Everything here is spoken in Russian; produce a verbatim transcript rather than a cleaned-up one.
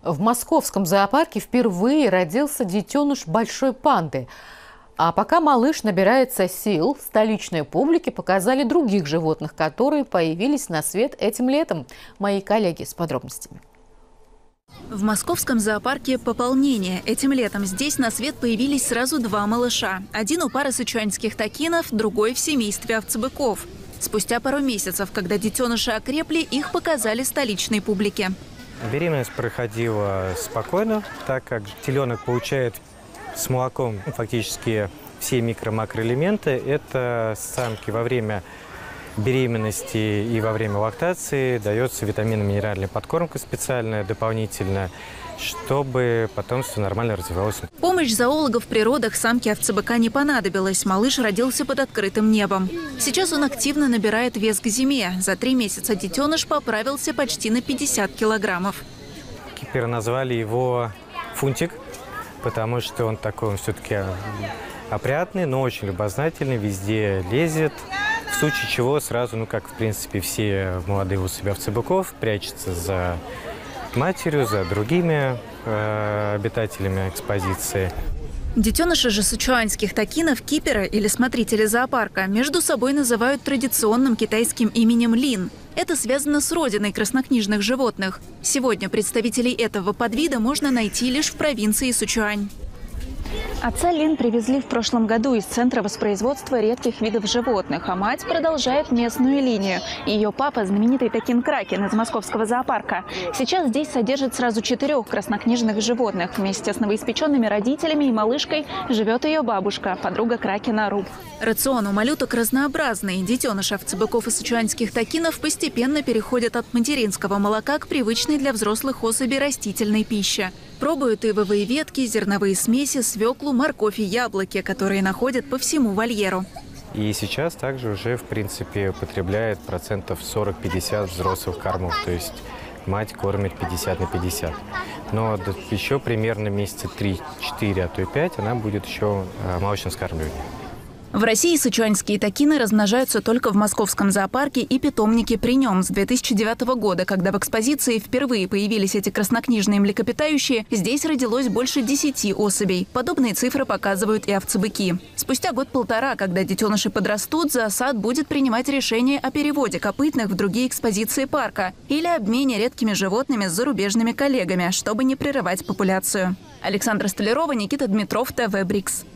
В московском зоопарке впервые родился детеныш большой панды. А пока малыш набирается сил, столичной публике показали других животных, которые появились на свет этим летом. Мои коллеги с подробностями. В московском зоопарке пополнение. Этим летом здесь на свет появились сразу два малыша. Один у пары сычуанских токинов, другой в семействе овцебыков. Спустя пару месяцев, когда детеныши окрепли, их показали столичной публике. Беременность проходила спокойно, так как теленок получает с молоком фактически все микро-макроэлементы. Это самки во время беременности и во время лактации дается витаминно-минеральная подкормка специальная, дополнительная, чтобы потомство нормально развивалось. Помощь зоологов в родах самке овцебыка не понадобилась. Малыш родился под открытым небом. Сейчас он активно набирает вес к зиме. За три месяца детеныш поправился почти на пятьдесят килограммов. Теперь назвали его Фунтик, потому что он такой, он все-таки опрятный, но очень любознательный, везде лезет. В случае чего сразу, ну как в принципе все молодые у себя овцебыков, прячется за матерью, за другими э, обитателями экспозиции. Детеныши же сычуанских токинов, кипера или смотрители зоопарка между собой называют традиционным китайским именем Лин. Это связано с родиной краснокнижных животных. Сегодня представителей этого подвида можно найти лишь в провинции Сычуань. Отца Лин привезли в прошлом году из Центра воспроизводства редких видов животных, а мать продолжает местную линию. Ее папа – знаменитый токин Кракен из московского зоопарка. Сейчас здесь содержат сразу четырех краснокнижных животных. Вместе с новоиспеченными родителями и малышкой живет ее бабушка, подруга Кракена Руб. Рацион у малюток разнообразный. Детеныши овцебыков и сычуанских токинов постепенно переходят от материнского молока к привычной для взрослых особей растительной пище. Пробуют ивовые ветки, зерновые смеси, свеклу, морковь и яблоки, которые находят по всему вольеру. И сейчас также уже, в принципе, употребляет процентов сорок-пятьдесят взрослых кормов. То есть мать кормит пятьдесят на пятьдесят. Но еще примерно месяца три-четыре, а то и пять она будет еще молочным вскармливанием. В России сычуанские токины размножаются только в московском зоопарке и питомнике при нем. С две тысячи девятого года, когда в экспозиции впервые появились эти краснокнижные млекопитающие, здесь родилось больше десяти особей. Подобные цифры показывают и овцебыки. Спустя год-полтора, когда детеныши подрастут, зоосад будет принимать решение о переводе копытных в другие экспозиции парка или обмене редкими животными с зарубежными коллегами, чтобы не прерывать популяцию. Александра Столярова, Никита Дмитров, ТВ Брикс.